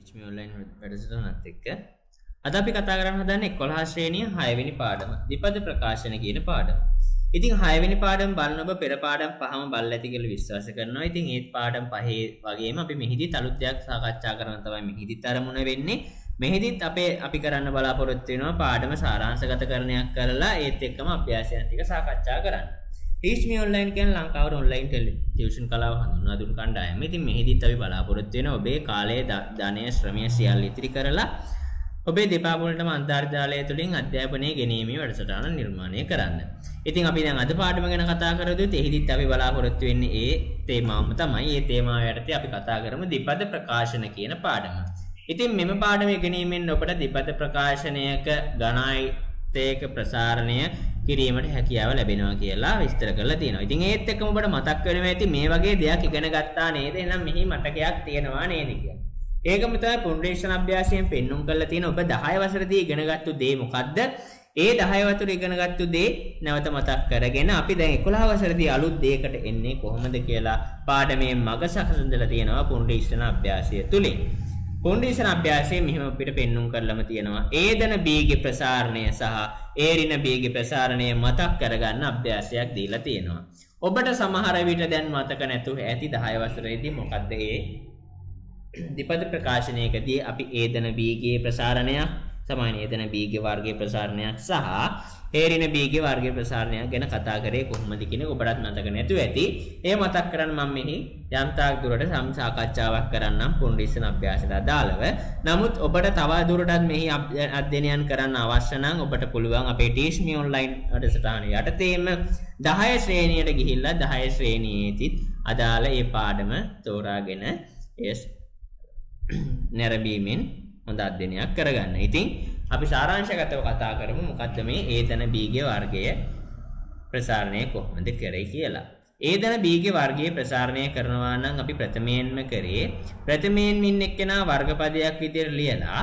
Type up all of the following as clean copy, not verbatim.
teach me online වැඩසටහනත් එක්ක අද අපි කතා කරන්න හදන්නේ 11 ශ්‍රේණිය 6 වෙනි පාඩම ද්විපද ප්‍රකාශන කියන පාඩම. ඉතින් 6 වෙනි පාඩම බලන ඔබ පෙර පාඩම් පහම බලලා ඇති කියලා විශ්වාස කරනවා. ඉතින් ඒ පාඩම් පහේ වගේම අපි මෙහිදී අලුත් දෙයක් සාකච්ඡා කරන්න තමයි මෙහිදීත් අරමුණ වෙන්නේ. මෙහිදීත් අපි කරන්න බලාපොරොත්තු වෙනවා පාඩම සාරාංශගතකරණයක් කරලා ඒත් එක්කම අභ්‍යාසයන් ටික සාකච්ඡා කරන්න. Teach me online කියන්නේ ලංකාවේ ඔන්ලයින් ටියුෂන් කලාව හඳුන්වා දුන් කණ්ඩායම. ඉතින් මෙහිදීත් අපි බලාපොරොත්තු වෙනවා ඔබේ කාලය ධනය ශ්‍රමය සියල්ල ඉතිරි කරලා ඔබේ දෙපා වලටම අන්තර්ජාලය තුලින් අධ්‍යාපනය ගෙනීමේ වැඩසටහන නිර්මාණය කරන්න. ඉතින් අපි දැන් අද පාඩම ගැන කතා කරද්දී එහිදීත් අපි බලාපොරොත්තු වෙන්නේ ඒ තේමාවම තමයි. ඒ තේමාව යටතේ අපි කතා කරමු ද්විපද ප්‍රකාශන කියන පාඩම. ඉතින් මෙම පාඩම ඉගෙනීමෙන් ඔබට ද්විපද ප්‍රකාශනයක ගණායතයක ප්‍රසාරණය කිරීමට හැකියාව ලැබෙනවා කියලා විස්තර කරලා තියෙනවා. ඉතින් ඒත් එක්කම ඔබට මතක් වෙනවා ඇති මේ වගේ දෙයක් ඉගෙන ගත්තා නේද? එහෙනම් මෙහි මතකයක් තියෙනවා නේද කියලා. ඒකම තමයි පුනරේෂණ අභ්‍යාසයෙන් පෙන්눔 කරලා තියෙන ඔබ 10 වසරේදී ඉගෙනගත්තු දේ මොකද්ද? ඒ 10 වතුර ඉගෙනගත්තු දේ නැවත මතක් කරගෙන අපි දැන් 11 වසරේදී අලුත් දෙයකට එන්නේ කොහොමද කියලා පාඩමේ මග සකසඳලා තියෙනවා පුනරේෂණ අභ්‍යාසය තුලින්. පුනරේෂණ අභ්‍යාසයේ මෙහෙම අපිට පෙන්눔 කරලම තියෙනවා. ඒදන බීගේ ප්‍රසාරණය සහ ඒරින බීගේ ප්‍රසාරණය මතක් කරගන්න අභ්‍යාසයක් දීලා තියෙනවා. ඔබට සමහර විට දැන් මතක නැතුව ඇති 10 වසරේදී මොකද්ද ඒ ද්විපද ප්‍රකාශනයකදී අපි ඒදන බීගේ ප්‍රසාරණයක් සමාන ඒදන බීගේ වර්ගයේ ප්‍රසාරණයක් සහ ඒරින බීගේ වර්ගයේ ප්‍රසාරණයක් ගැන කතා කරේ කොහොමද කියන ඔබට මතක නැතුව ඇති. ඒ මතක් කරන්න මම මෙහි යම්තාක් දුරට සාකච්ඡාවක් කරන්නම් පුනරේෂණ අභ්‍යාසයට අදාළව. නමුත් ඔබට තව දුරටත් මෙහි අධ්‍යයනයන් කරන්න අවශ්‍ය නම් ඔබට පුළුවන් අපේ Teach Me Online වැඩසටහන යටතේම 10 ශ්‍රේණියට ගිහිල්ලා 10 ශ්‍රේණියේදී අදාළ ඒ පාඩම තෝරාගෙන නැරඹීමෙන් හොඳ අධ්‍යයනයක් කරගන්න. ඉතින් අපි සාරාංශගතව කතා කරමු මොකද්ද මේ ඒතන බීගේ වර්ගය ප්‍රසාරණය කොහොමද කරේ කියලා. ඒතන බීගේ වර්ගයේ ප්‍රසාරණය කරනවා නම් අපි ප්‍රථමයෙන්ම කරේ ප්‍රථමයෙන් ඉන්න එක්කෙනා වර්ගපදයක් විදියට ලියලා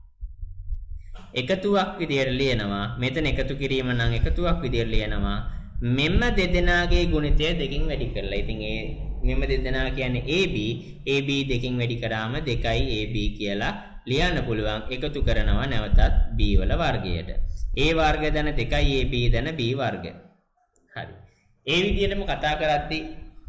එකතුවක් විදියට ලියනවා. මෙතන එකතු කිරීම නම් එකතුවක් විදියට ලියනවා. මෙන්න දෙදෙනාගේ ගුණිතය දෙකින් වැඩි කරලා. ඉතින් ඒ මෙන්න දෙදෙනා කියන්නේ AB දෙකින් වැඩි කරාම 2යි AB කියලා ලියන්න පුළුවන්. එකතු කරනවා නැවතත් B වල වර්ගයට. A වර්ග දන 2යි AB දන B වර්ග. හරි. ඒ විදිහටම කතා කරද්දී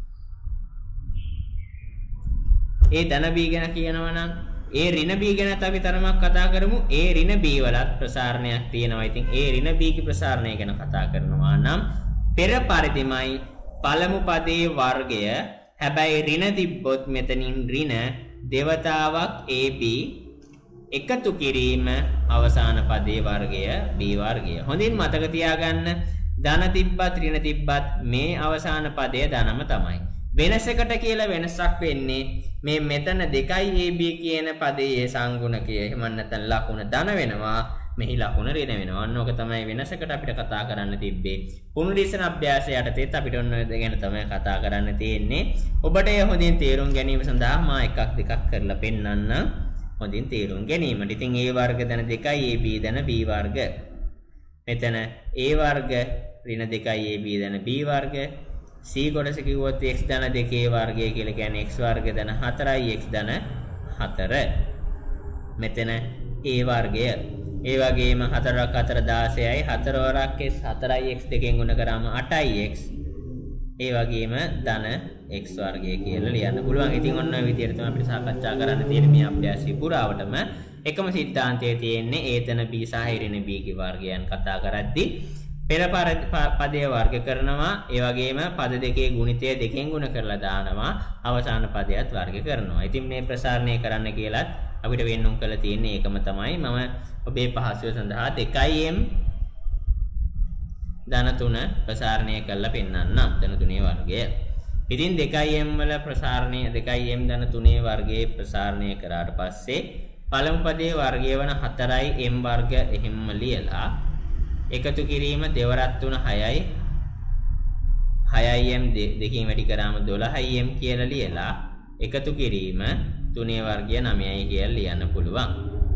ඒ ධන B ගැන කියනවා නම් ඒ ඍණ B ගැනත් අපි තරමක් කතා කරමු. ඒ ඍණ B වලත් ප්‍රසාරණයක් තියෙනවා. ඉතින් ඒ ඍණ B ගේ ප්‍රසාරණය ගැන කතා කරනවා නම් පෙර පරිදිමයි පළමු පදයේ වර්ගය. හැබැයි ඍණ තිබ්බොත් මෙතනින් ඍණ දෙවතාවක් AB එකතු කිරීම අවසාන පදයේ වර්ගය B වර්ගය. හොඳින් මතක තියාගන්න ධන තිබ්බත් ඍණ තිබ්බත් මේ අවසාන පදය ධනම තමයි. වෙනසකට කියලා වෙනසක් වෙන්නේ මේ මෙතන 2යි AB කියන පදයේ සංගුණකය එහෙම නැත්නම් ලකුණ ධන වෙනවා. මෙහි ලකුණ ඍණ වෙනවා. අන්න ඕක තමයි වෙනසකට අපිට කතා කරන්න තිබ්බේ. පුනරේෂණ අභ්‍යාසය යටතේත් අපිට ඔන්න ඔය ගැන තමයි කතා කරන්න තියෙන්නේ. ඔබට ඒ හොඳින් තේරුම් ගැනීම සඳහා මා එකක් දෙකක් කරලා පෙන්නන්න. හොඳින් තේරුම් ගැනීමට. ඉතින් A වර්ග ධන 2යි AB ධන B වර්ග. මෙතන A වර්ග ඍණ 2යි AB ධන B වර්ග. C කොටස කිව්වොත් x ධන 2 වර්ගය කියලා කියන්නේ x වර්ග ධන 4යි x ධන 4. මෙතන A වර්ගය. ඒ වගේම 4ක් 4 16යි 4 වරක් s 4යි x දෙකෙන් ගුණ කරාම 8යි x. ඒ වගේම ධන x වර්ගය කියලා ලියන්න පුළුවන්. ඉතින් ඔන්න ඔය විදිහට තමයි අපිට සාකච්ඡා කරන්න තියෙන මේ අභ්‍යාසය පුරාවටම එකම සිද්ධාන්තය තියෙන්නේ ඒතන b සහ ඍණ b ගේ වර්ගයන් කතා කරද්දී පෙර පදයේ වර්ග කරනවා. ඒ වගේම පද දෙකේ ගුණිතය දෙකෙන් ගුණ කරලා දානවා. අවසාන පදයට වර්ග කරනවා. ඉතින් මේ ප්‍රසාරණය කරන්න කියලත් අපිට වෙන්නුම් කරලා තියෙන්නේ ඒකම තමයි. මම ඔබේ පහසුව සඳහා 2m ධන 3 ප්‍රසාරණය කරලා පෙන්නන්නම්. ධන 3 වර්ගය. ඉතින් 2m වල ප්‍රසාරණය 2m ධන 3 වර්ගයේ ප්‍රසාරණය කරාට පස්සේ පළමු පදයේ වර්ගය වන 4යි m වර්ග එහෙම්ම ලියලා එකතු කිරීම දෙවරක් 3 6යි 6යි m දෙකකින් වැඩි කරාම 12යි m කියලා ලියලා එකතු කිරීම 3 වර්ගය 9යි කියලා ලියන්න පුළුවන්.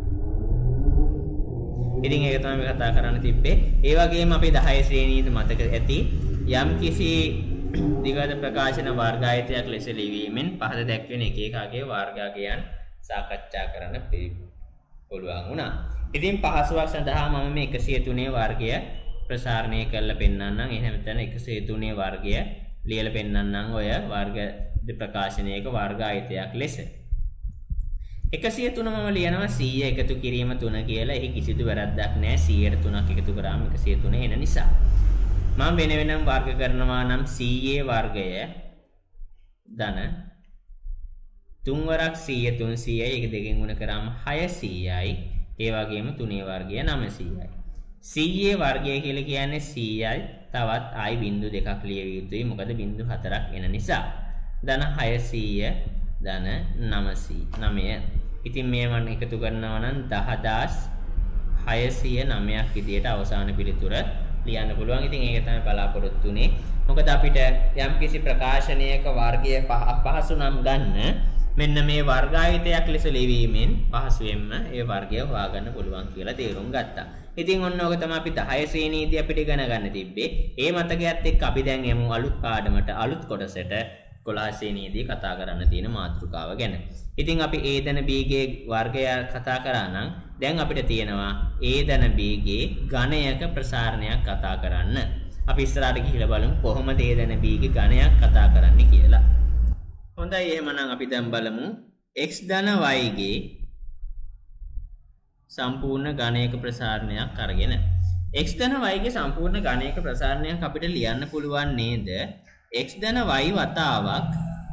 ඉතින් ඒක තමයි කතා කරන්න තිබ්බේ. ඒ වගේම අපි 10 ශ්‍රේණියද මතක ඇති යම් කිසි ද්විපද ප්‍රකාශන වර්ගායතයක් ලෙස ලිවීමෙන් පහත දැක්වෙන එක එකගේ වර්ගයන් සාකච්ඡා කරන්න පුළුවන් වුණා. ඉතින් පහසුවක් සඳහා මම මේ 103 වර්ගය ප්‍රසාරණය කරලා පෙන්නන්නම්. එහෙනම් මෙතන 103 වර්ගය ලියලා පෙන්නන්නම් ඔය වර්ග ප්‍රකාශනයක වර්ග ආයතයක් ලෙස. 103 මම ලියනවා 100 එකතු කිරීම 3 කියලා. ඒක කිසිදු වැරද්දක් නැහැ. 100ට 3ක් එකතු කරාම 103 එන නිසා. මම වෙන වෙනම වර්ග කරනවා නම් 100 වර්ගය ධන 3 වරක් 100 300යි. ඒක දෙකෙන් ගුණ කරාම 600යි. ඒ වගේම 3 වර්ගය 900යි. 100 වර්ගය කියලා කියන්නේ 100යි. තවත් ආයි බිංදු දෙකක් ලියවිය යුතුයි. මොකද බිංදු 4ක් එන නිසා. ධන 600 ධන 900. ඉතින් මේවන් එකතු කරනවා නම් 10609ක් විදියට අවසාන පිළිතුර ලියන්න පුළුවන්. ඉතින් ඒක තමයි බලාපොරොත්තු වෙන්නේ. මොකද අපිට යම්කිසි ප්‍රකාශනයක වර්ගය පහසු නම් ගන්න මෙන්න මේ වර්ගායතයක් ලෙස ලිවීමෙන් පහසුවෙන්ම ඒ වර්ගය හොයාගන්න පුළුවන් කියලා තේරුම් ගත්තා. ඉතින් ඔන්න ඕක තමයි අපි 10 ශ්‍රේණියේදී අපිට ඉගෙන ගන්න තිබ්බේ. ඒ මතකයත් එක්ක අපි දැන් යමු අලුත් පාඩමට අලුත් කොටසට 11 ශ්‍රේණියේදී කතා කරන්න තියෙන මාතෘකාව ගැන. ඉතින් අපි A ධන B ගේ වර්ගය කතා කරා නම් දැන් අපිට තියෙනවා A ධන B ගේ ඝනයක ප්‍රසාරණයක් කතා කරන්න. අපි ඉස්සරහට ගිහිල්ලා බලමු කොහොමද A ධන B ගේ ඝනයක් කතා කරන්නේ කියලා. හොඳයි එහෙමනම් අපි දැන් බලමු x ධන y ගේ සම්පූර්ණ ඝනයක ප්‍රසාරණයක් අරගෙන x ධන y ගේ සම්පූර්ණ ඝනයක ප්‍රසාරණයක් අපිට ලියන්න පුළුවන් නේද? x ධන y වතාවක්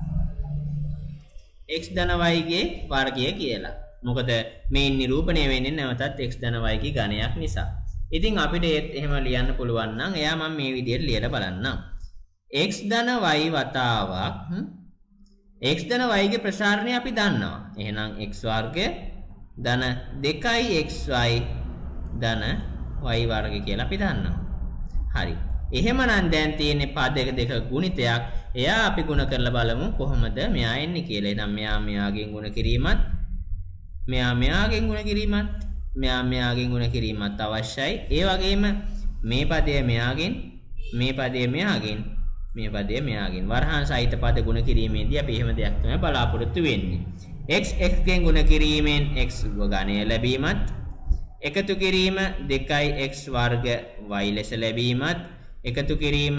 x ධන y ගේ වර්ගය කියලා. මොකද මේ නිරූපණය වෙන්නේ නැවතත් x ධන y ගේ ඝනයක් නිසා. ඉතින් අපිට එහෙම ලියන්න පුළුවන් නම් එයා මම මේ විදිහට ලියලා බලන්නම්. x ධන y වතාවක් x ධන y ගේ ප්‍රසාරණය අපි දන්නවා. එහෙනම් x වර්ගය ධන 2xy ධන y වර්ගය කියලා අපි දන්නවා. හරි. එහෙමනම් දැන් තියෙන්නේ පද දෙක ගුණිතයක්. එයා අපි ගුණ කරලා බලමු කොහොමද මෙයා එන්නේ කියලා. එහෙනම් මෙයාගෙන් ගුණ කිරීමත් මෙයාගෙන් ගුණ කිරීමත් මෙයාගෙන් ගුණ කිරීමත් අවශ්‍යයි. ඒ වගේම මේ පදය මෙයාගෙන් මේ පදය මෙයාගෙන් මේ පදය මෙයාගෙන් වරහන් සහිත පද ගුණ කිරීමේදී අපි එහෙම දෙයක් තමයි බලාපොරොත්තු වෙන්නේ. x ගෙන් ගුණ කිරීමෙන් x ඝනය ලැබීමත් එකතු කිරීම 2x වර්ග y ලෙස ලැබීමත් එකතු කිරීම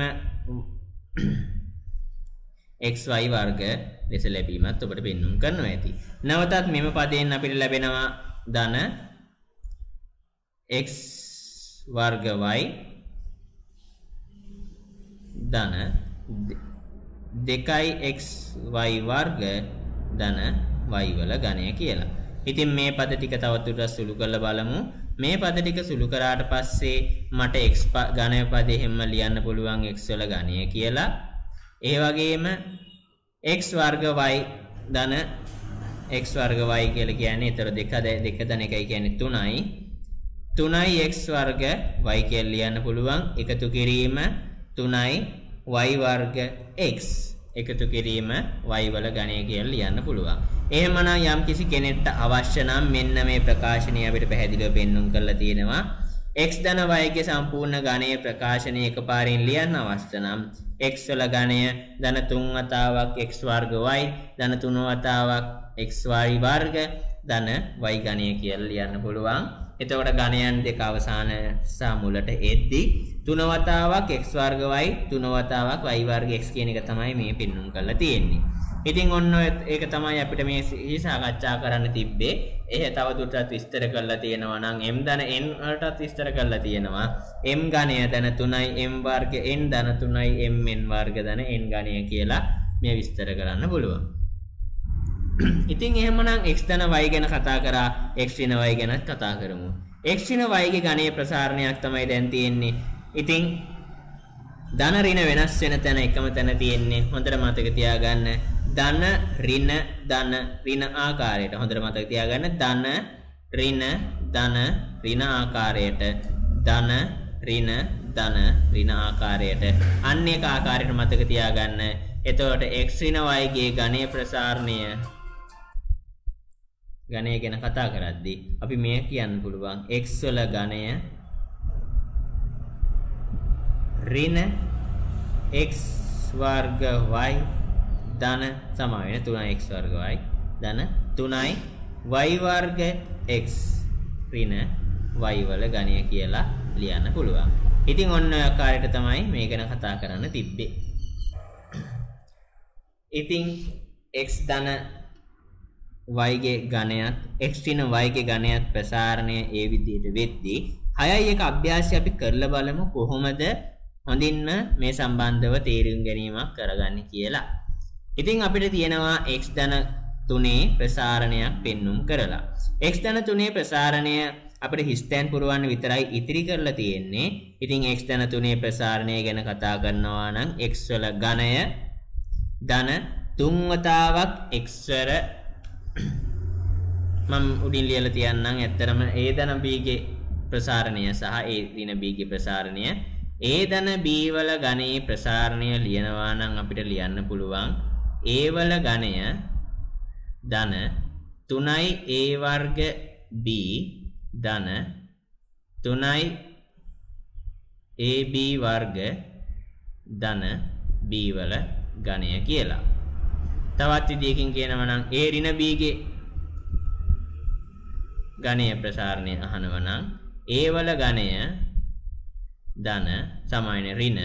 xy වර්ග ලෙස ලැබීමත් ඔබට පෙන්වන්න කරනවා ඇති. නැවතත් මෙම පදයෙන් අපිට ලැබෙනවා ධන x වර්ග y ධන 2xy වර්ග ධන y වල ඝනය කියලා. ඉතින් මේ පද ටික තවදුරටත් සුළු කරලා බලමු. මේ පද ටික සුළු කරාට පස්සේ මට x ඝන පදේ හැම ලියන්න පුළුවන් x වල ඝනය කියලා. ඒ වගේම x වර්ග y ධන x වර්ග y කියලා කියන්නේ ඊතර දෙක ධන එකයි කියන්නේ 3යි. 3යි x වර්ග y කියලා ලියන්න පුළුවන්. එකතු කිරීම 3යි y වර්ග x එකතු කිරීම y වල ඝනය කියලා ලියන්න පුළුවන්. එහෙමනම් යම් කිසි කෙනෙක්ට අවශ්‍ය නම් මෙන්න මේ ප්‍රකාශනය අපිට පැහැදිලිව පෙන්වන්න කරලා තියෙනවා. x ධන y ගේ සම්පූර්ණ ඝනය ප්‍රකාශනය එකපාරින් ලියන්න අවශ්‍ය නම් x වල ඝනය ධන 3 වතාවක් x වර්ග y ධන 3 වතාවක් xy වර්ග ධන y ඝනය කියලා ලියන්න පුළුවන්. එතකොට ඝනයන් දෙක අවසාන සමුලට එද්දී 3 වතාවක් x වර්ග y 3 වතාවක් y වර්ග x කියන එක තමයි මේ පෙන්වන්න කරලා තියෙන්නේ. ඉතින් ඔන්න ඒක තමයි අපිට මේ සාකච්ඡා කරන්න තිබ්බේ. තව දුරටත් විස්තර කරලා තියෙනවා නම් m ධන n වලටත් විස්තර කරලා තියෙනවා. m ඝනය ධන 3යි m වර්ග n ධන 3යි mn වර්ග ධන n ඝනය කියලා මේ විස්තර කරන්න පුළුවන්. ඉතින් එහෙමනම් x ධන y ගැන කතා කරා x ධන y ගැන කතා කරමු. x ධන y ගේ ඝනයේ ප්‍රසාරණයක් තමයි දැන් තියෙන්නේ. ඉතින් ධන ඍණ වෙනස් වෙන තැන එකම තැන තියෙන්නේ. හොඳට මතක තියාගන්න. ධන ඍණ ආකාරයට හොඳට මතක තියාගන්න. ධන ඍණ ආකාරයට ධන ඍණ ආකාරයට අන්න එක ආකාරයට මතක තියාගන්න. එතකොට x ඍණ y ගේ ඝනයේ ප්‍රසාරණය ඝනය ගැන කතා කරද්දී අපි මේ කියන්න පුළුවන් x වල ඝනය ඍණ x වර්ග y ධන සම වෙන 3x වර්ග y ධන 3යි y වර්ග x ඍණ y වල ඝනය කියලා ලියන්න පුළුවන්. ඉතින් ඔන්න ඔය ආකාරයට තමයි මේ ගැන කතා කරන්න තිබ්බේ. ඉතින් x ධන y ගේ ඝනයත් x ඍණ y ගේ ඝනයත් ප්‍රසාරණය ඒ විදිහට වෙද්දී 6යි එක අභ්‍යාසය අපි කරලා බලමු කොහොමද හොඳින්ම මේ සම්බන්ධව තේරුම් ගැනීමක් කරගන්නේ කියලා. ඉතින් අපිට තියෙනවා x ධන 3 ප්‍රසාරණයක් පෙන්눔 කරලා. x ධන 3 ප්‍රසාරණය අපිට හිස්තැන් පුරවන්න විතරයි ඉතිරි කරලා තියෙන්නේ. ඉතින් x ධන 3 ප්‍රසාරණය ගැන කතා කරනවා නම් x වල ඝනය ධන 3 වතාවක් x වර මම උඩින් ලියලා තියන්නම්. ඇත්තරම a ධන b ගේ ප්‍රසාරණය සහ a ඍණ b ගේ ප්‍රසාරණය a ධන b වල ඝනයේ ප්‍රසාරණය ලියනවා නම් අපිට ලියන්න පුළුවන් a වල ඝනය ධන 3යි a වර්ග b ධන 3යි ab වර්ග ධන b වල ඝනය කියලා. තවත් විදියකින් කියනවා නම් a ඍණ b ගේ ඝනය ප්‍රසාරණය අහනවා නම් a වල ඝනය ධන සමාන ඍණ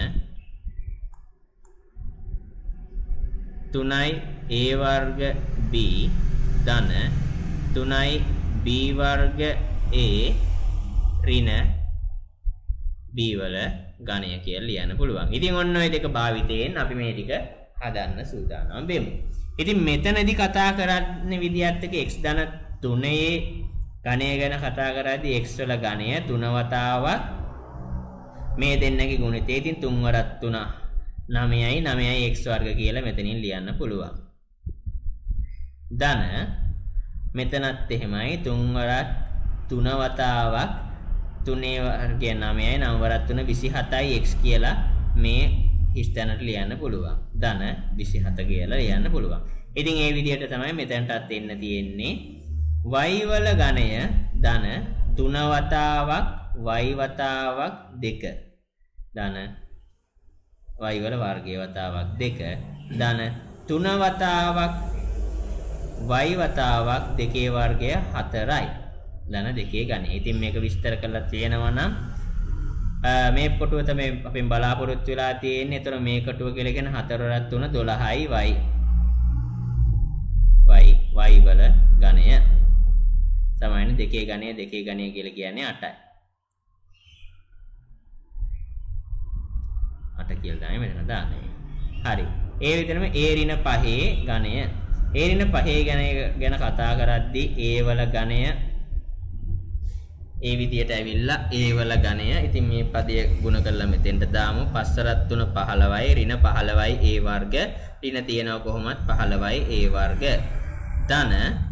3යි a වර්ග b ධන 3යි b වර්ග a ඍණ b වල ඝනය කියලා ලියන්න පුළුවන්. ඉතින් ඔන්න ඔය දෙක භාවිතයෙන් අපි මේ ටික හදන්න සූදානම් වෙමු. ඉතින් මෙතනදී කතා කරන්නේ විදියත් එක්ක x ධන 3ේ ඝනය ගැන කතා කරද්දී x වල ඝනය 3 වතාවක් මේ දෙන්නගේ ගුණිතය. ඉතින් 3 වරක් 3 9යි 9යි x වර්ග කියලා මෙතනින් ලියන්න පුළුවන්. ධන මෙතනත් එහෙමයි 3 වරක් 3 වතාවක් 3 වර්ගය 9යි 9 වරක් 3 27යි x කියලා මේ හිස්තැනට ලියන්න පුළුවන්. ධන 27 කියලා ලියන්න පුළුවන්. ඉතින් මේ විදිහට තමයි මෙතනටත් එන්න තියෙන්නේ. y වල ඝනය ධන 3 වතාවක් y වතාවක් 2 ධන y වල වර්ගයේ වතාවක් 2 ධන 3 වතාවක් y වතාවක් 2 වර්ගය 4යි ධන 2 ඝනය. ඉතින් මේක විස්තර කරලා තියෙනවා නම් මේ කොටුව තමයි අපෙන් බලාපොරොත්තු වෙලා තියෙන්නේ. ඒතර මේ කොටුව කියලා කියන 4 වරක් 3 12යි y වල ඝනය සමාන 2 ඝනය කියලා කියන්නේ 8යි. 8 කියලා තමයි මෙතන දාන්නේ. හරි. ඒ විදිහටම a ඍණ 5 ඝනය. a ඍණ 5 ගැන කතා කරද්දී a වල ඝනය ඒ විදිහට ඇවිල්ලා a වල ඝනය. ඉතින් මේ පදය ගුණ කරලා මෙතෙන්ට දාමු. 5 වරක් 3 15යි ඍණ 15යි a වර්ග. ඍණ තියෙනවා කොහොමත් 15යි a වර්ග. ධන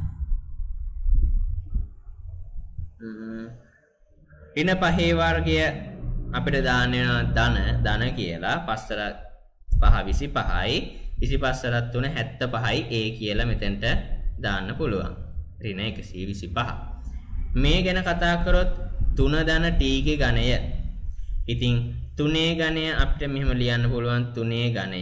ඍණ 5 වර්ගය අපිට දාන්න වෙනවා ධන කියලා 5 වරක් 5 25යි 25 වරක් 3 75යි a කියලා මෙතෙන්ට දාන්න පුළුවන්. ඍණ 125. මේ ගැන කතා කරොත් 3 ධන t ගේ ඝනය. ඉතින් 3 ඝනය අපිට මෙහෙම ලියන්න පුළුවන් 3 ඝනය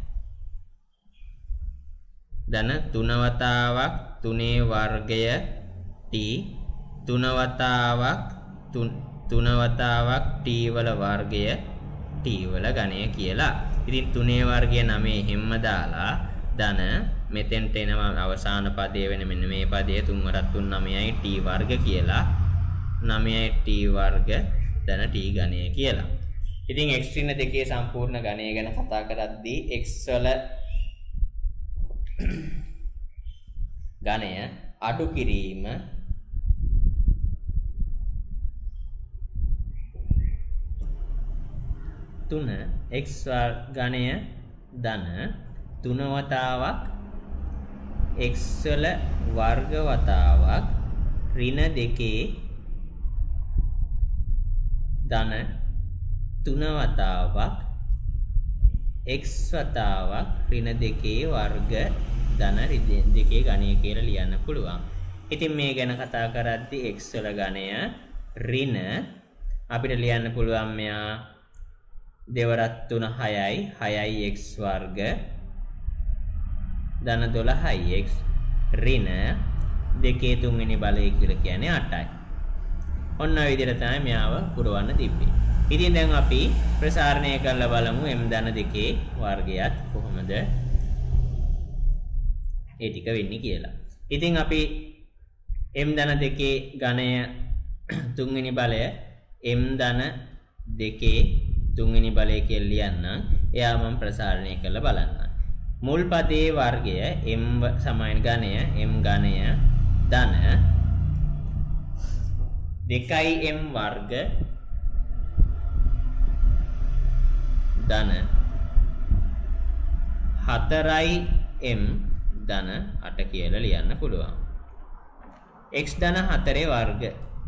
ධන 3 වතාවක් 3 වර්ගය t 3 වතාවක් 3 වතාවක් t වල වර්ගය t වල ඝනය කියලා. ඉතින් 3 වර්ගය 9 හැම්ම දාලා ධන මෙතෙන්ට එනවා අවසාන පදයේ වෙන මෙන්න මේ පදයේ 3 වරක් 3 9යි t වර්ග කියලා 9යි t වර්ග ධන t ඝනය කියලා. ඉතින් x ඍණ 2 සම්පූර්ණ ඝනය ගැන කතා කරද්දී x වල ඝනය අඩු කිරීම තුන x ඝනය ධන 3 වතාවක් x වල වර්ග වතාවක් ඍණ 2 ධන 3 වතාවක් x වතාවක් ඍණ 2 වර්ග ධන 2 ඝනය කියලා ලියන්න පුළුවන්. ඉතින් මේ ගැන කතා කරද්දී x වල ඝනය ඍණ අපිට ලියන්න පුළුවන් මෙයා 2 වරක් 3 6යි 6යි x වර්ග ධන 12යි x ඍණ දෙකේ තුන්වෙනි බලය කියලා කියන්නේ 8යි. ඔන්න ඔය විදිහට තමයි මෙයාව පුරවන්න තිබ්බේ. ඉතින් දැන් අපි ප්‍රසාරණය කරලා බලමු m ධන 2 වර්ගයත් කොහොමද ඒ ටික වෙන්නේ කියලා. ඉතින් අපි m ධන 2 ඝනය තුන්වෙනි බලය m ධන 2 තුන්වෙනි බලය කියලා ලියන්නම්. එයා මම ප්‍රසාරණය කරලා බලන්න. මුල් පදයේ වර්ගය m සමාන ඝනය m ඝනය ධන 2m වර්ග ධන 4m ධන 8 කියලා ලියන්න පුළුවන්. x ධන 4 වර්ග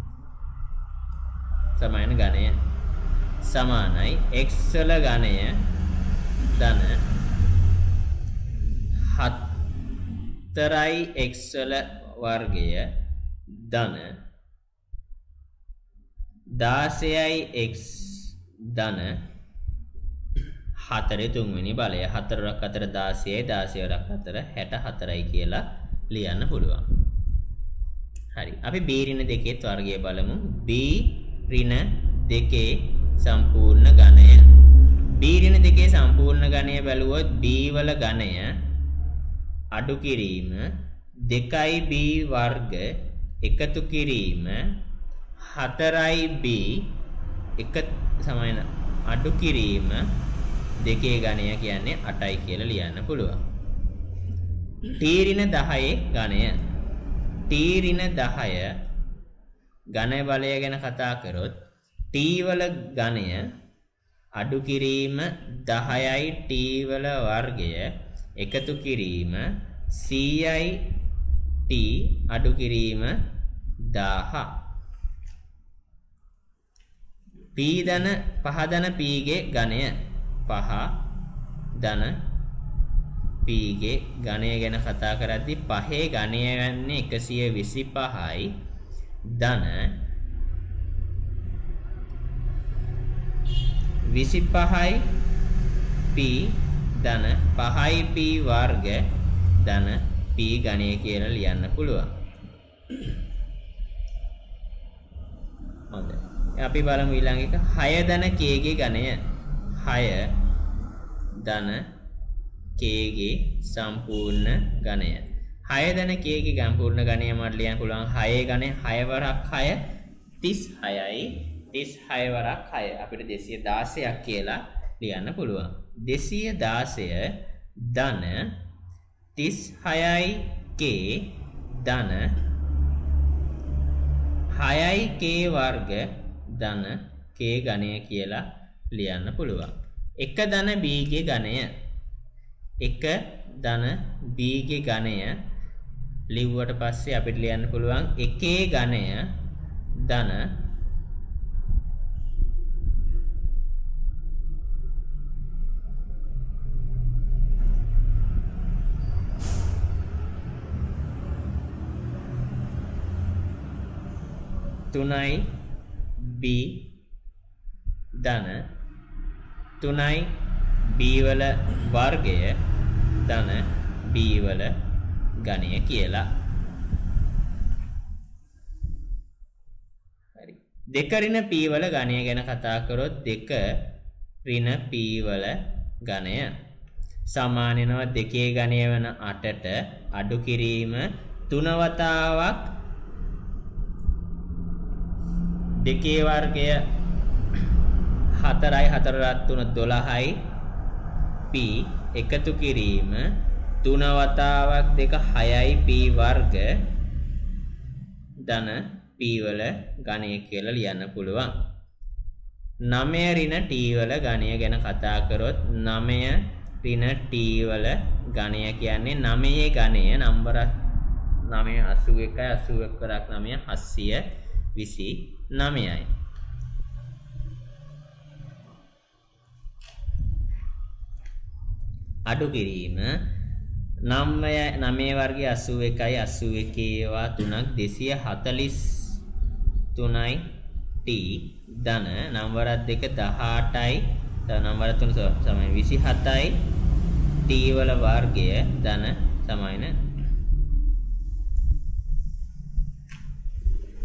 සමාන ඝනය සමානයි x වල ඝනය ධන 4යි x වල වර්ගය ධන 16යි x ධන 4 තුන්වෙනි බලය 4ක් අතර 16යි 16ක් අතර 64යි කියලා ලියන්න පුළුවන්. හරි. අපි b ඍණ 2 වර්ගය බලමු. b ඍණ 2 සම්පූර්ණ ඝනය. b ඍණ 2 සම්පූර්ණ ඝනය බැලුවොත් b වල ඝනය අඩු කිරීම 2b වර්ග එකතු කිරීම 4b එක සමාන අඩු කිරීම දෙකේ ඝනය කියන්නේ 8යි කියලා ලියන්න පුළුවන්. t ඍණ 10 ඝනය. t ඍණ 10 ඝන බලය ගැන කතා කරොත් t වල ඝනය අඩු කිරීම 10යි t වල වර්ගය එකතු කිරීම 100යි t අඩු කිරීම 1000. p ධන 5 ධන p ගේ ඝනය 5 ධන p ගේ ඝනය ගැන කතා කරද්දී 5 ඝනය යන්නේ 125යි ධන 25යි p ධන 5යි p වර්ග ධන p ඝනය කියලා ලියන්න පුළුවන්. හොඳයි. අපි බලමු ඊළඟ එක 6 ධන k ගේ ඝනය 6 ධන k ගේ සම්පූර්ණ ඝනය 6 ධන k ගේ සම්පූර්ණ ඝනය මට ලියන්න පුළුවන් 6 ඝනය 6 වරක් 6 36යි 36 වරක් 6 අපිට 216ක් කියලා ලියන්න පුළුවන් 216 ධන 36යි k ධන 6යි k වර්ග ධන k ඝනය කියලා ලියන්න පුළුවන්. 1 ධන b ගේ ඝනය 1 ධන b ගේ ඝනය ලිව්වට පස්සේ අපිට ලියන්න පුළුවන් 1 ඝනය ධන 3යි b ධන 3යි b වල වර්ගය ධන b වල ඝනය කියලා. හරි. 2 ඍණ p වල ඝනය ගැන කතා කරොත් 2 ඍණ p වල ඝනය සමාන වෙනවා 2 ඝනය වෙන 8ට අඩු කිරීම 3 වතාවක් 2 වර්ගය 4යි 4 3 12යි p එකතු කිරීම 3 වතාවක් 2 6යි p වර්ග ධන p වල ඝනය කියලා ලියන්න පුළුවන්. 9 ඍණ t වල ඝනය ගැන කතා කරොත් 9 ඍණ t වල ඝනය කියන්නේ 9 ඝනය නම්බර 9 81යි 81 කරක් 9 729යි. අඩු කිරීම 9 වර්ගය 81යි 81 ඒවා 3ක් 243යි t ධන නම්බර 2 18යි නම්බර 3 සමාන 27යි t වල වර්ගය ධන සමාන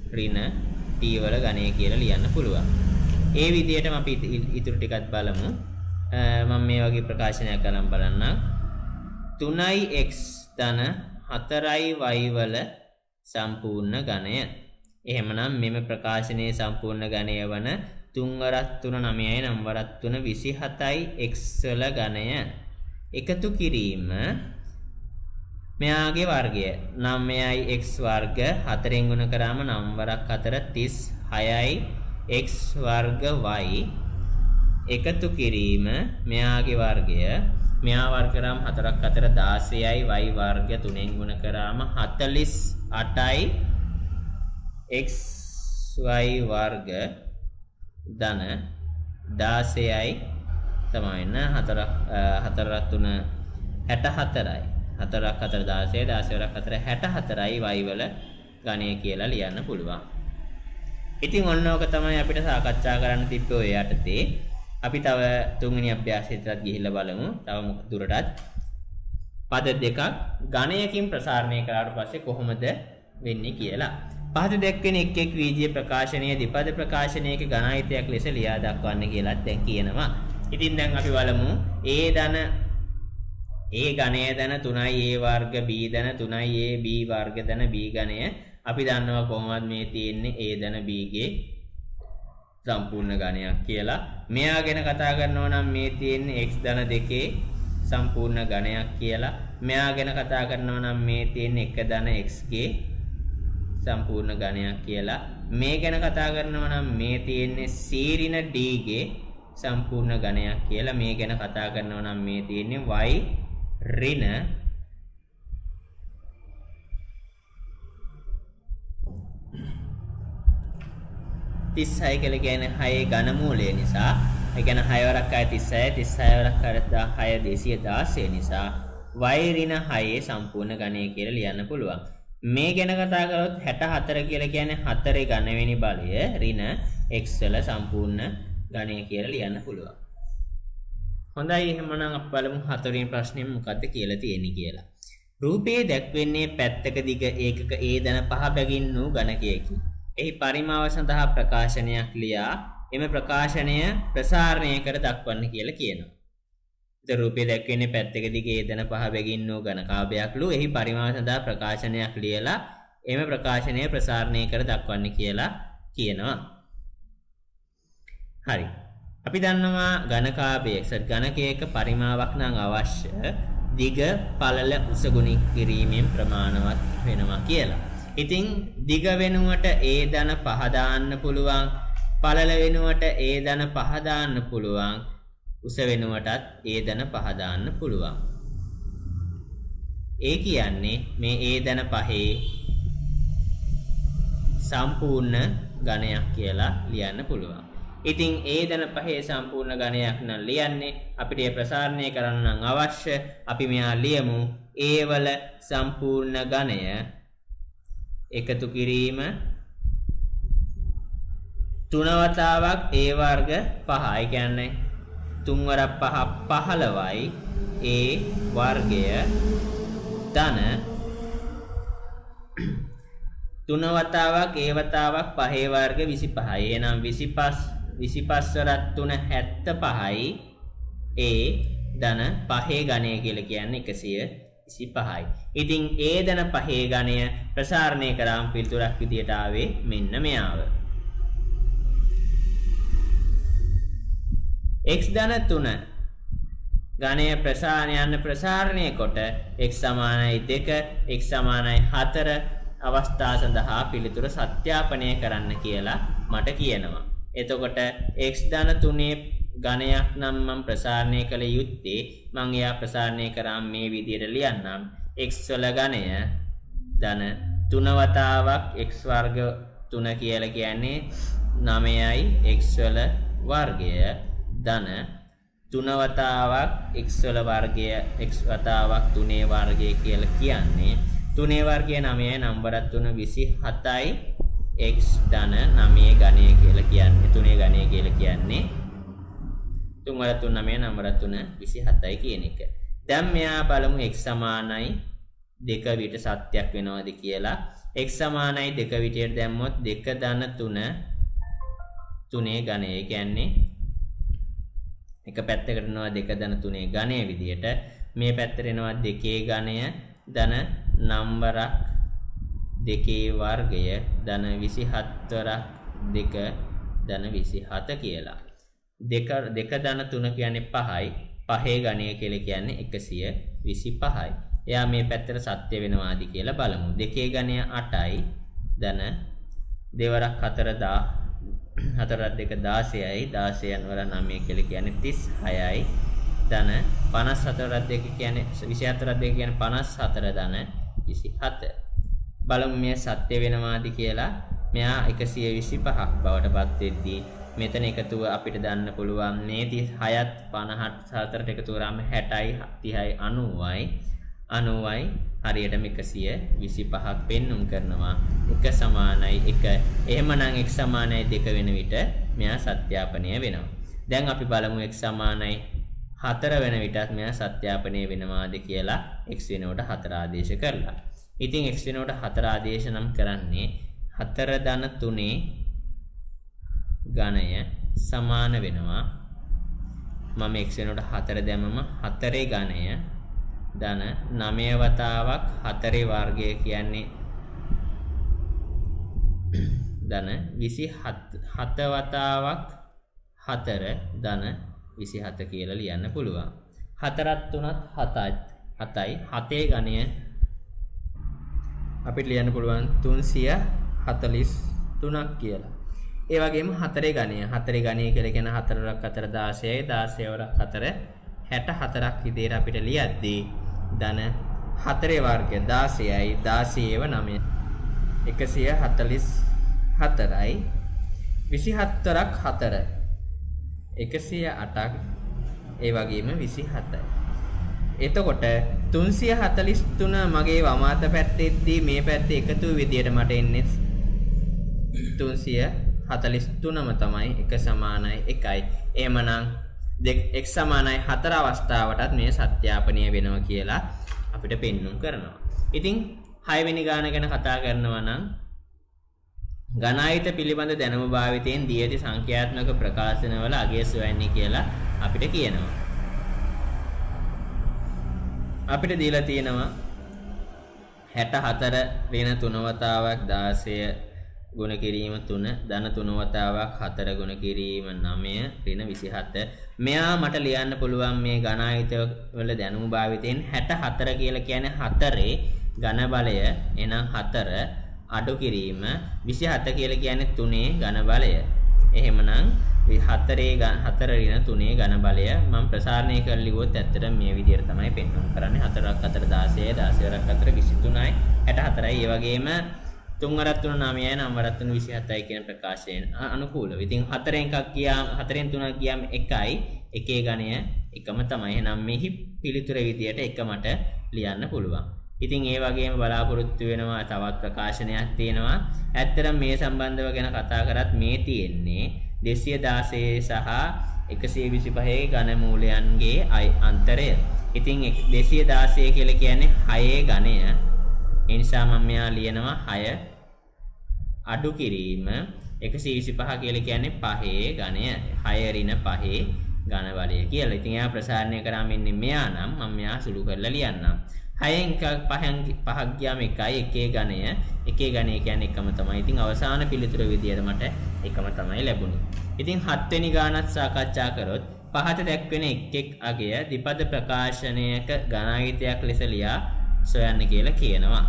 ඍණ t වල ඝනය කියලා ලියන්න පුළුවන්. ඒ විදිහටම අපි ඉතුරු ටිකත් බලමු. මම මේ වගේ ප්‍රකාශනයක් කරන් බලන්නම්. 3x ධන 4y වල සම්පූර්ණ ඝනය. එහෙමනම් මෙම ප්‍රකාශනයේ සම්පූර්ණ ඝනය වන 3 වරක් 3 9යි 9 වරක් 3 27යි x වල ඝනය එකතු කිරීම මෙයාගේ වර්ගය 9යි x වර්ග 4ෙන් ගුණ කරාම 9 වරක් 4 36යි x වර්ග y එකතු කිරීම මෙයාගේ වර්ගය මෙයා වර්ග කරාම 4ක් 4 16යි y වර්ග 3ෙන් ගුණ කරාම 48යි xy වර්ග ධන 16යි තමයි න 4ක් 3 64යි 4ක් 4 16 16ක් 4 64යි y වල ඝනය කියලා ලියන්න පුළුවන්. ඉතින් ඔන්න ඕක තමයි අපිට සාකච්ඡා කරන්න තිබ්බේ ඔය යටතේ. අපි තව තුන්වෙනි අභ්‍යාසයටත් ගිහිල්ලා බලමු. තව දුරටත් පද දෙකක් ඝනයකින් ප්‍රසාරණය කරාට පස්සේ කොහොමද වෙන්නේ කියලා. පහත දැක්වෙන එක් එක් වීජීය ප්‍රකාශනයේ දෙපද ප්‍රකාශනයක ඝනායිතයක් ලෙස ලියා දක්වන්න කියලා දැන් කියනවා. ඉතින් දැන් අපි බලමු a ධන a ඝනය ධන 3යි a වර්ග b ධන 3යි a b වර්ග ධන b ඝනය. අපි දන්නවා කොහොමද මේ තියෙන්නේ a ධන b ගේ සම්පූර්ණ ඝනයක් කියලා. මෙයා ගැන කතා කරනවා නම් මේ තියෙන්නේ x ධන 2 සම්පූර්ණ ඝනයක් කියලා. මෙයා ගැන කතා කරනවා නම් මේ තියෙන්නේ 1 ධන x ගේ සම්පූර්ණ ඝනයක් කියලා. මේ ගැන කතා කරනවා නම් මේ තියෙන්නේ c ඍණ d ගේ සම්පූර්ණ ඝනයක් කියලා. මේ ගැන කතා කරනවා නම් මේ තියෙන්නේ y ඍණ 36 කියලා කියන්නේ 6 ඝන මූලය නිසා. ඒ කියන්නේ 6 වරක් 36 36 වරක් 6 216 නිසා y ඍණ 6 සම්පූර්ණ ඝනය කියලා ලියන්න පුළුවන්. මේ ගැන කතා කරොත් 64 කියලා කියන්නේ 4 ඝනවෙනි බලය ඍණ x වල සම්පූර්ණ ඝනය කියලා ලියන්න පුළුවන්. හොඳයි එහෙනම් අපි බලමු හතරවෙනි ප්‍රශ්නේ මොකද්ද කියලා තියෙන්නේ කියලා. රූපයේ දැක්වෙන්නේ පැත්තක දිග ඒකක a ධන 5 බැගින් වූ ඝනකයකි. එහි පරිමාව සඳහා ප්‍රකාශනයක් ලියා එම ප්‍රකාශනය ප්‍රසාරණය කර දක්වන්න කියලා කියනවා. ඉතින් රූපයේ දැක්වෙන්නේ පැත්තක දිග a ධන 5 බැගින් වූ ඝනකාභයක්ලු එහි පරිමාව සඳහා ප්‍රකාශනයක් ලියලා එම ප්‍රකාශනය ප්‍රසාරණය කර දක්වන්න කියලා කියනවා. හරි. අපි දන්නවා ඝනකාභයක ඝනකයක පරිමාවක් නම් අවශ්‍ය දිග පළල උස ගුණිත කිරීමෙන් ප්‍රමාණවත් වෙනවා කියලා. ඉතින් දිග වෙනුවට a ධන 5 දාන්න පුළුවන්, පළල වෙනුවට a ධන 5 දාන්න පුළුවන්, උස වෙනුවටත් a ධන 5 දාන්න පුළුවන්. ඒ කියන්නේ මේ a ධන 5 සම්පූර්ණ ඝනයක් කියලා ලියන්න පුළුවන්. ඉතින් a ධන 5 සම්පූර්ණ ඝනයක් නම් ලියන්නේ අපිට ඒ ප්‍රසාරණය කරන්න නම් අවශ්‍ය අපි මෙහා ලියමු a වල සම්පූර්ණ ඝනය එකතු කිරීම 3 වතාවක් a වර්ග 5. ඒ කියන්නේ 3 වරක් 5 15යි a වර්ගය ධන 3 වතාවක් a වතාවක් 5 වර්ග 25යි. එහෙනම් 25 වරක් 3 75යි a ධන 5 ඝනය කියලා කියන්නේ 125යි. ඉතින් a ධන 5 ඝනය ප්‍රසාරණය කරාම පිළිතුරක් විදියට ආවේ මෙන්න මෙයාව. x ධන 3 ඝනය ප්‍රසාරණය කොට x සමානයි 2 x සමානයි 4 අවස්ථා සඳහා පිළිතුර සත්‍යාපනය කරන්න කියලා මට කියනවා. එතකොට x ධන 3 ඝනයක් නම් මම ප්‍රසාරණය කළ යුත්තේ මම එයා ප්‍රසාරණය කරාම මේ විදියට ලියන්නම්. x වල ඝනය ධන 3 වතාවක් x වර්ග 3 කියලා කියන්නේ 9යි x වල වර්ගය ධන 3 වතාවක් x වල වර්ගය x වතාවක් 3 වර්ගය කියලා කියන්නේ 3 වර්ගය 9යි 9 වරක් 3 27යි x ධන 9 ඝනය කියලා කියන්නේ 3 ඝනය කියලා කියන්නේ 3 වරක් 3 9 9 වරක් 3 27යි කියන එක. දැන් මෙයා බලමු x සමානයි 2 විට සත්‍යයක් වෙනවද කියලා. x සමානයි 2 විදියට දැම්මොත් 2 ධන 3 3 ඝනය. ඒ කියන්නේ එක පැත්තකට එනවා 2 ධන 3 ඝනය විදියට. මේ පැත්තට එනවා 2 ඝනය ධන නම්බරක් 2 වර්ගය ධන 27 වරක් 2 ධන 27 කියලා. 2 ධන 3 කියන්නේ 5යි. 5 ඝනය කියලා කියන්නේ 125යි. එයා මේ පැත්තට සත්‍ය වෙනවාදි කියලා බලමු. 2 ඝනය 8යි. ධන 2 වරක් 4 4ක් 2 16යි. 16 වර 9 කියලා කියන්නේ 36යි. ධන 54ක් 2 කියන්නේ 24ක් 2 කියන්නේ 54 ධන 27. බලමු මේ සත්‍ය වෙනවාදි කියලා. මෙයා 125ක් බවට පත් වෙද්දී මෙතන එකතුව අපිට දාන්න පුළුවන් මේ 36ත් 54ට එකතු කරාම 60යි 30යි 90යි 90යි හරියටම 125ක් පෙන්눔 කරනවා. 1 සමානයි 1. එහෙමනම් x සමානයි 2 වෙන විට මෙයා සත්‍යාපනය වෙනවා. දැන් අපි බලමු x සමානයි 4 වෙන විටත් මෙයා සත්‍යාපනය වෙනවාද කියලා x වෙනකොට 4 ආදේශ කරලා. ඉතින් x වෙනකොට 4 ආදේශ නම් කරන්නේ 4 ධන 3 ඝනය සමාන වෙනවා. මම x වෙනකොට 4 දැම්මම 4 ඝනය ධන 9 වතාවක් 4 වර්ගය කියන්නේ ධන 27 වතාවක් 4 ධන 27 කියලා ලියන්න පුළුවන්. 4ත් 3ත් 7යි 7යි ඝනය අපිට ලියන්න පුළුවන් 343ක් කියලා. ඒ වගේම 4 ඝනය 4 ඝනය කියලා කියන 4ක් 4 16යි 16 වරක් 4 64ක් විදිහට අපිට ලියද්දී ධන 4 වර්ගය 16යි 16ව 9 144යි 27ක් 4 108ක් ඒ වගේම 27යි. එතකොට 343 මගේ වමාත පැත්තේදී මේ පැත්තේ එකතු විදියට මට එන්නේ 343ම තමයි 1 සමානයි 1යි. එහෙමනම් x සමානයි 4 අවස්ථාවටත් මේ සත්‍යාපනය වෙනවා කියලා අපිට පෙන්වුම් කරනවා. ඉතින් 6 වෙනි ගාන ගැන කතා කරනවා නම් ඝනායිත පිළිබඳ දැනුම භාවිතයෙන් දී ඇති සංඛ්‍යාත්මක ප්‍රකාශනවල අගය සොයන්නේ කියලා අපිට කියනවා. අපිට දීලා තියෙනවා 64 ඍණ 3 වතාවක් 16 ගුණ කිරීම 3 ධන 3 වතාවක් 4 ගුණ කිරීම 9 ඍණ 27. මෙයා මට ලියන්න පුළුවන් මේ ඝනායිත වල දැනුම භාවිතයෙන් 64 කියලා කියන්නේ 4 ඝන බලය එහෙනම් 4 අඩු කිරීම 27 කියලා කියන්නේ 3 ඝන බලය. එහෙමනම් 4 ඍණ 3 ඝන බලය මම ප්‍රසාරණය කරලා ලිව්වොත් ඇත්තටම මේ විදිහට තමයි පෙන්වන්න කරන්නේ. 4ක් 4 16 16ක් 4 23යි 64යි. ඒ වගේම 3 වරක් 3 9යි 9 වරක් 3 27යි කියන ප්‍රකාශයෙන් අනුකූලව. ඉතින් 4න් එකක් ගියාම 4න් 3ක් ගියාම 1යි. එකේ ඝනය එකම තමයි. එහෙනම් මෙහි පිළිතුර විදියට එක මට ලියන්න පුළුවන්. ඉතින් ඒ වගේම බලාපොරොත්තු වෙනවා තවත් ප්‍රකාශනයක් තියෙනවා. ඇත්තටම මේ සම්බන්ධව ගැන කතා කරත් මේ තියෙන්නේ 216 සහ 125 ඝන මූලයන්ගේ අන්තරය. ඉතින් 216 කියලා කියන්නේ 6 ඝනය. ඒ නිසා මම මෙයා ලියනවා 6 අඩු කිරීම 125 කියලා කියන්නේ 5 ඝනය. 6 ඍණ 5 ඝන බලය කියලා. ඉතින් එයා ප්‍රසාරණය කරාම ඉන්නේ මෙයා නම් මම මෙයා සුළු කරලා ලියන්නම්. 6න් 5ක් ගියාම 1යි. එකේ ඝනය කියන්නේ එකම තමයි. ඉතින් අවසාන පිළිතුර විදියට මට එකම තමයි ලැබුණේ. ඉතින් 7 වෙනි ගානත් සාකච්ඡා කරොත් පහත දැක්වෙන එක් අගය ද්විපද ප්‍රකාශනයක ඝනායිතයක් ලෙස ලියා සොයන්න කියලා කියනවා.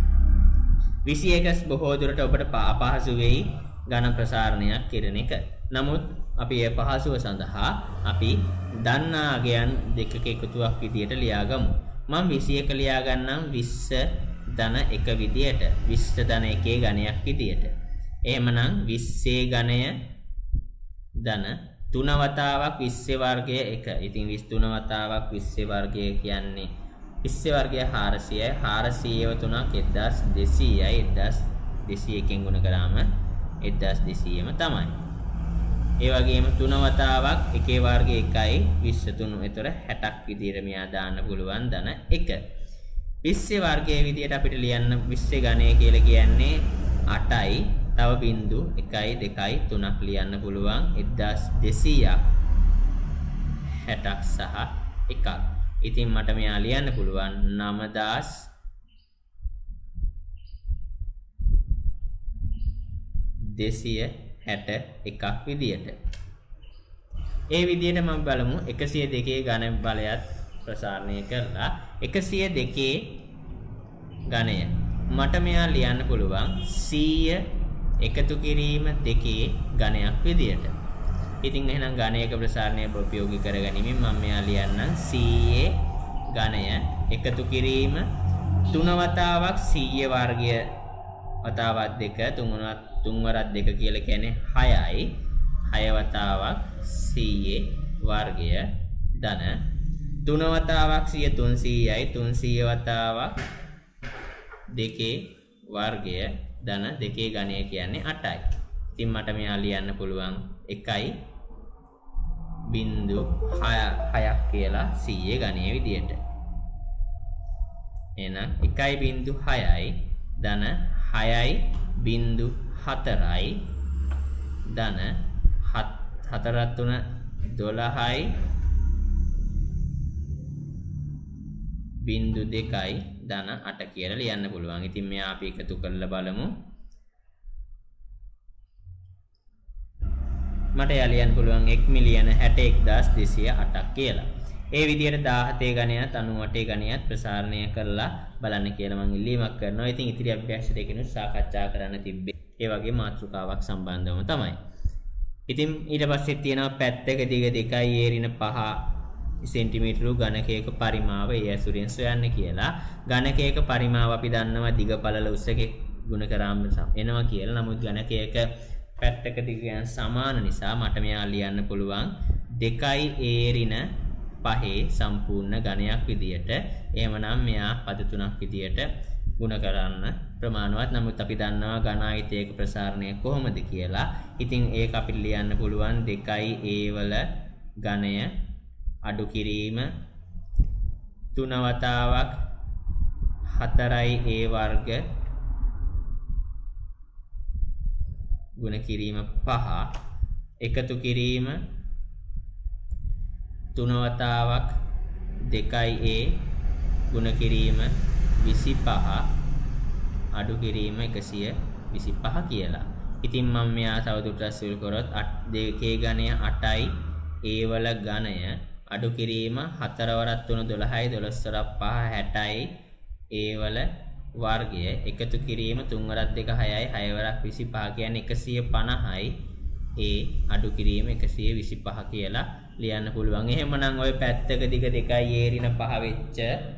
21 බොහෝ දුරට ඔබට අපහසු වෙයි ඝන ප්‍රසාරණයක් කිරණ එක. නමුත් අපි ඒ පහසුව සඳහා අපි දන්නා අගයන් දෙකක එකතුවක් විදියට ලියාගමු. මම 21 ලියා ගන්නම් 20 ධන 1 විදියට 20 ධන 1 ඝනයක් විදියට. එහෙමනම් 20 ඝනය ධන 3 වතාවක් 20 වර්ගය 1. ඉතින් 23 වතාවක් 20 වර්ගය කියන්නේ 20 වර්ගය 400යි. 400ව 3ක් 1200යි. 1200කින් ගුණ කරාම 1200ම තමයි. ඒ වගේම 3 වතාවක් 1 වර්ගය 1යි 23. ඒතර 60ක් විදියට මෙයා දාන්න පුළුවන් ධන 1. 20 වර්ගයේ විදියට අපිට ලියන්න 20 ඝනය කියලා කියන්නේ 8යි. තව බිංදු 1යි 2යි 3ක් ලියන්න පුළුවන් 1260ක් සහ 1ක්. ඉතින් මට මෙයා ලියන්න පුළුවන් 9261ක් විදියට. ඒ විදියට මම බලමු 102 ඝන බලයත් ප්‍රසාරණය කරලා 102 ඝනය මට මෙයා ලියන්න පුළුවන් 100 එකතු කිරීම 2 ඝනයක් විදියට. ඉතින් එහෙනම් ඝනයක ප්‍රසාරණය ප්‍රයෝගික කරගනිමින් මම මෙයා ලියන්නම් 100 ඝනය එකතු කිරීම 3 වතාවක් 100 වර්ගය වතාවක් 2 3 වරක් 2 කියලා කියන්නේ 6යි. 6 වතාවක් 100 වර්ගය ධන 3 වතාවක් 100 300යි 300 වතාවක් 2 වර්ගය ධන 2 ඝනය කියන්නේ 8යි. ඉතින් මට මෙයා ලියන්න පුළුවන් 1.6ක් කියලා 100 ඝනය විදියට. එහෙනම් 1.6යි ධන 6.4යි ධන 4 3 12යි බිංදු 2යි ධන 8 කියලා ලියන්න පුළුවන්. ඉතින් මෙයා අපි එකතු කරලා බලමු. මට ලියන්න පුළුවන් 1,61,208ක් කියලා. ඒ විදිහට 17 ඝනයත් 98 ඝනයත් ප්‍රසාරණය කරලා බලන්න කියලා මම ඉල්ලීමක් කරනවා. ඉතින් ඉතිරි අභ්‍යාසයකිනුත් සාකච්ඡා කරන්න තිබ්බේ ඒ වගේ මාතෘකාවක් සම්බන්ධවම තමයි. ඉතින් ඊට පස්සේ තියෙනවා පැත්තක දිග 2යි ඒරින 5 සෙන්ටිමීටර ඝනකයක පරිමාව ඒ ඇසුරින් සොයන්න කියලා. ඝනකයක පරිමාව අපි දන්නවා දිග පළල උසගේ ගුණ කරාම එනවා කියලා. නමුත් ඝනකයක පැත්තක දිග සමාන නිසා මට මෙයා ලියන්න පුළුවන් 2යි ඒරින 5 සම්පූර්ණ ඝනයක් විදියට. එහෙමනම් මෙයා පද තුනක් විදියට ගුණ කරන්න ප්‍රමාණවත්. නමුත් අපි දන්නවා ඝනායතයක ප්‍රසාරණය කොහොමද කියලා. ඉතින් ඒක අපිට ලියන්න පුළුවන් 2යි a වල ඝනය අඩු කිරීම 3 වතාවක් 4යි a වර්ග ගුණ කිරීම 5 එකතු කිරීම 3 වතාවක් 2යි a ගුණ කිරීම 25 අඩු කිරීම 125 කියලා. ඉතින් මම මෙයා තවදුරටත් සුළු කරොත් 2 ඝනය 8යි a වල ඝනය අඩු කිරීම 4 වරක් 3 12යි 12 වරක් 5 60යි a වල වර්ගය එකතු කිරීම 3 වරක් 2 6යි 6 වරක් 25 කියන්නේ 150යි a අඩු කිරීම 125 කියලා ලියන්න පුළුවන්. එහෙමනම් ওই පැත්තක දිග 2යි ඒරින 5 වෙච්ච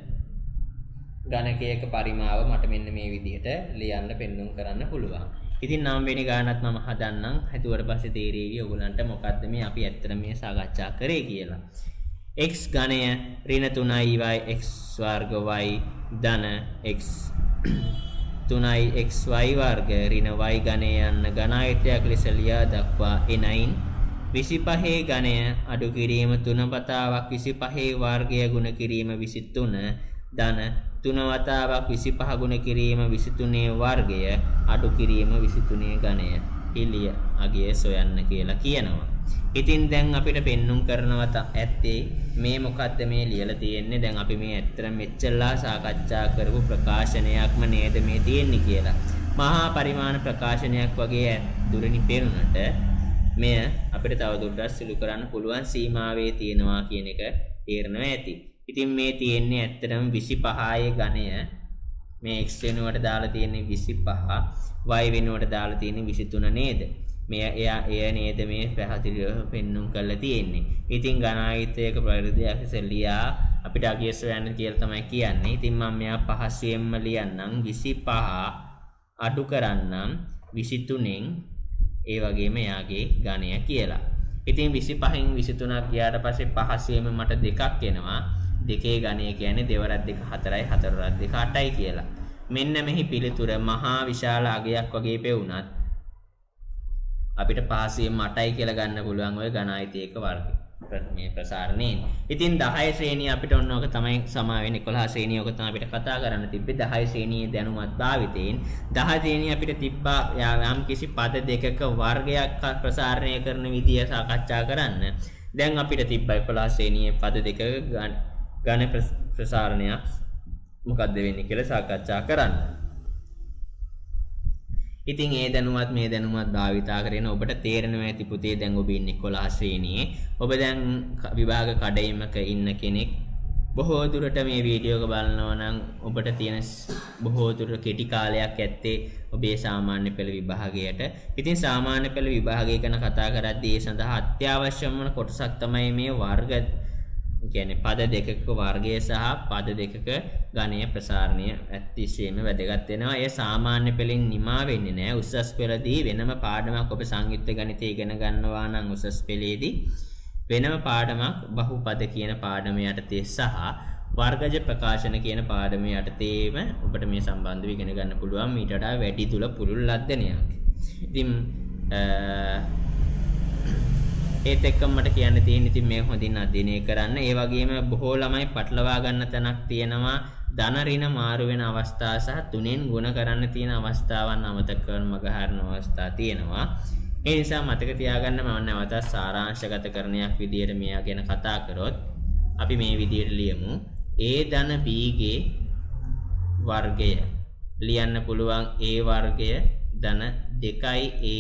ඝනකයක පරිමාව මට මෙන්න මේ විදිහට ලියන්න පෙන්වුම් කරන්න පුළුවන්. ඉතින් 9 වෙනි ගානත් මම හදන්නම්. හිතුවට පස්සේ තේරෙවි ඔයගලන්ට මොකද්ද මේ අපි ඇත්තට මේ සාකච්ඡා කරේ කියලා. x ඝනය ඍණ 3y x වර්ග y ධන x 3y xy වර්ග ඍණ y ඝනය යන ඝනායතයක් ලෙස ලියා දක්වා එනයින් 25 ඝනය අඩු කිරීම 3 වතාවක් 25 වර්ගය ගුණ කිරීම 23 ධන 3 වතාවක් 25 ගුණ කිරීම 23 වර්ගය අඩු කිරීම 23 ඝනය ඉලිය අගය සොයන්න කියලා කියනවා. ඉතින් දැන් අපිට පෙන්눔 කරනවා ඇත්තේ මේ මොකද්ද මේ ලියලා තියෙන්නේ. දැන් අපි මේ ඇත්තට මෙච්චරලා සාකච්ඡා කරපු ප්‍රකාශනයක්ම නේද මේ තියෙන්නේ කියලා. මහා පරිමාණ ප්‍රකාශනයක් වගේ දුරණි පෙරුණට මෙය අපිට තවදුරටත් සුළු කරන්න පුළුවන් සීමාවේ තියෙනවා කියන එක තේරෙනවා ඇති. ඉතින් මේ තියෙන්නේ ඇත්තටම 25යි ඝනය. මේ x වෙනුවට දාලා තියෙන්නේ 25, y වෙනුවට දාලා තියෙන්නේ 23 නේද? මේ එය නේද මේ පැහැදිලිව පෙන්눔 කරලා තියෙන්නේ. ඉතින් ඝනායතයක ප්‍රകൃතියක් ඉස්සෙල්ලියා අපිට අගය සොයන්න කියලා තමයි කියන්නේ. ඉතින් මම මෙයා පහසුවෙන්ම ලියන්නම් 25 අඩු කරන්නම් 23න් ඒ වගේම යාගේ ඝනය කියලා. ඉතින් 25න් 23ක් ගියාට පස්සේ පහසුවෙන්ම මට දෙකක් එනවා. දෙකේ ඝනය කියන්නේ 2 වරක් 2 4යි 4 වරක් 2 8යි කියලා. මෙන්න මෙහි පිළිතුර මහා විශාල අගයක් වගේ පෙවුනත් අපිට පහසුවෙන් 8යි කියලා ගන්න පුළුවන් ওই ඝනායතයක වර්ගය. මේ ප්‍රසාරණයෙන්. ඉතින් 10 ශ්‍රේණිය අපිට ඔන්න ඔක තමයි සමා වෙන්නේ 11 ශ්‍රේණිය ඔක තමයි අපිට කතා කරන්න තිබ්බේ 10 ශ්‍රේණියේ දැනුමත් භාවිතයෙන් 10 ශ්‍රේණිය අපිට තිබ්බා යම් කිසි පද දෙකක වර්ගයක් ප්‍රසාරණය කරන විදිය සාකච්ඡා කරන්න. දැන් අපිට තිබ්බා 11 ශ්‍රේණියේ පද දෙකක ඝන ප්‍රසාරණයක් මොකක්ද වෙන්නේ කියලා සාකච්ඡා කරන්න. ඉතින් ඒ දැනුවත් මේ දැනුවත් භාවිතා කරගෙන ඔබට තේරෙනවා ඇති පුතේ දැන් ඔබ ඉන්නේ 11 ශ්‍රේණියේ. ඔබ දැන් විභාග කඩයිමක ඉන්න කෙනෙක්. බොහෝ දුරට මේ වීඩියෝ එක බලනවා නම් ඔබට තියෙන බොහෝ දුරට කෙටි කාලයක් ඇත්තේ ඔබේ සාමාන්‍ය පෙළ විභාගයට. ඉතින් සාමාන්‍ය පෙළ විභාගය ගැන කතා කරද්දී ඒ සඳහා අත්‍යවශ්‍යම කොටසක් තමයි මේ වර්ග කියන්නේ පද දෙකක වර්ගය සහ පද දෙකක ඝනය ප්‍රසාරණය ඇත්තීසෙම වැදගත් වෙනවා. ඒ සාමාන්‍ය පෙළෙන් නිමා වෙන්නේ නැහැ. උසස් පෙළදී වෙනම පාඩමක් ඔබ සංයුක්ත ගණිතය ඉගෙන ගන්නවා නම් උසස් පෙළේදී වෙනම පාඩමක් බහුපද කියන පාඩම යටතේ සහ වර්ගජ ප්‍රකාශන කියන පාඩම යටතේම ඔබට මේ සම්බන්ධව ඉගෙන ගන්න පුළුවන්. ඊට වඩා වැඩි තුල පුළුල් අධ්‍යයනයක්. ඉතින් ඒත් එක්කම මට කියන්න තියෙන ඉතින් මේක හොඳින් අධ්‍යයනය කරන්න. ඒ වගේම බොහෝ ළමයි පටලවා ගන්න තැනක් තියෙනවා. ධන ඍණ මාරු වෙන අවස්ථා සහ තුනෙන් ගුණ කරන්න තියෙන අවස්ථාවන් අමතක කරන මගහරන අවස්ථා තියෙනවා. ඒ නිසා මතක තියාගන්න මම නැවතත් සාරාංශගත කරණයක් විදියට මෙයා ගැන කතා කරොත් අපි මේ විදියට ලියමු. A ධන B ගේ වර්ගය ලියන්න පුළුවන් A වර්ගය ධන 2A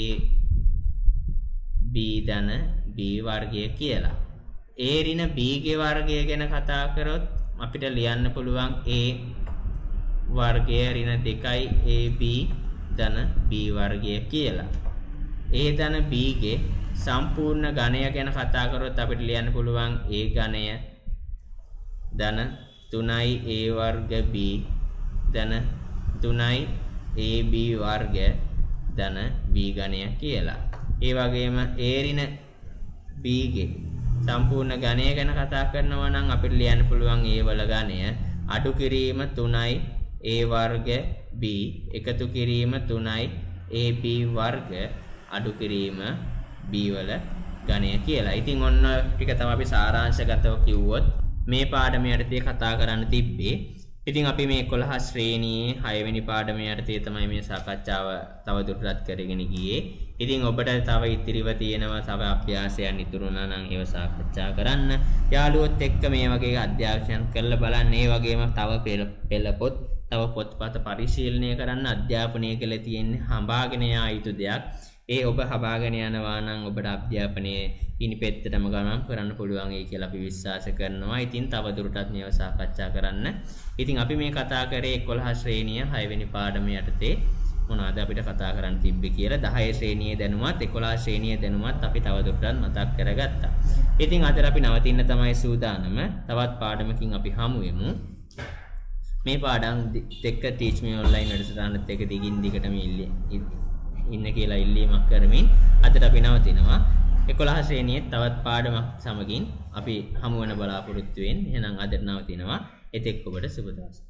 B ධන B වර්ගය කියලා. A ඍණ B ගේ වර්ගය ගැන කතා කරොත් අපිට ලියන්න පුළුවන් A වර්ගය ඍණ 2AB ධන B වර්ගය කියලා. A ධන B ගේ සම්පූර්ණ ඝනය ගැන කතා කරොත් අපිට ලියන්න පුළුවන් A ඝනය ධන 3A වර්ග B ධන 3AB වර්ග ධන B ඝනය කියලා. ඒ වගේම A ඍණ B ගේ සම්පූර්ණ ඝනය ගැන කතා කරනවා නම් අපිට ලියන්න පුළුවන් A වල ඝනය අඩු කිරීම 3යි A වර්ග B එකතු කිරීම 3යි AB වර්ග අඩු කිරීම B වල ඝනය කියලා. ඉතින් ඔන්න ටික තමයි අපි සාරාංශගතව කිව්වොත් මේ පාඩම යටතේ කතා කරන්න තිබ්බේ. ඉතින් අපි මේ 11 ශ්‍රේණියේ 6 වෙනි පාඩම යටතේ තමයි මේ සාකච්ඡාව තව දුරටත් කරගෙන ගියේ. ඉතින් ඔබට තව ඉතිරිව තියෙනවා තව අභ්‍යාසයන් ඉතුරු වුණා නම් ඒව සාකච්ඡා කරන්න. යාළුවොත් එක්ක මේ වගේ අධ්‍යයනයක් කරලා බලන්න. ඒ වගේම තව පෙළ පොත් තව පොත්පත් පරිශීලනය කරන්න. අධ්‍යාපනය කළ තියෙන්නේ හඹාගෙන යා යුතු දෙයක්. ඒ ඔබ හඹාගෙන යනවා නම් ඔබට අධ්‍යාපනයේ ඉනිපෙත්තටම ගමන් කරන්න පුළුවන් ඒ කියලා අපි විශ්වාස කරනවා. ඉතින් තව දුරටත් මේව සාකච්ඡා කරන්න. ඉතින් අපි මේ කතා කරේ 11 ශ්‍රේණිය 6 වෙනි පාඩම යටතේ මොනවද අපිට කතා කරන්න තිබ්බේ කියලා. 10 ශ්‍රේණියේ දැනුමත් 11 ශ්‍රේණියේ දැනුමත් අපි තව දුරටත් මතක් කරගත්තා. ඉතින් අද අපි නවතින්න තමයි සූදානම. තවත් පාඩමකින් අපි හමු වෙමු. මේ පාඩම් දෙක ටීච් මේ ඔන්ලයින් වැඩසටහනත් එක දිගින් දිගටම ඉන්න කියලා ඉල්ලීමක් කරමින් අදට අපි නවතිනවා. 11 ශ්‍රේණියේ තවත් පාඩමක් සමගින් අපි හමු වෙන බලාපොරොත්තු වෙන්නේ. එහෙනම් අදට නවතිනවා. එතෙක් ඔබට සුබ දවසක්.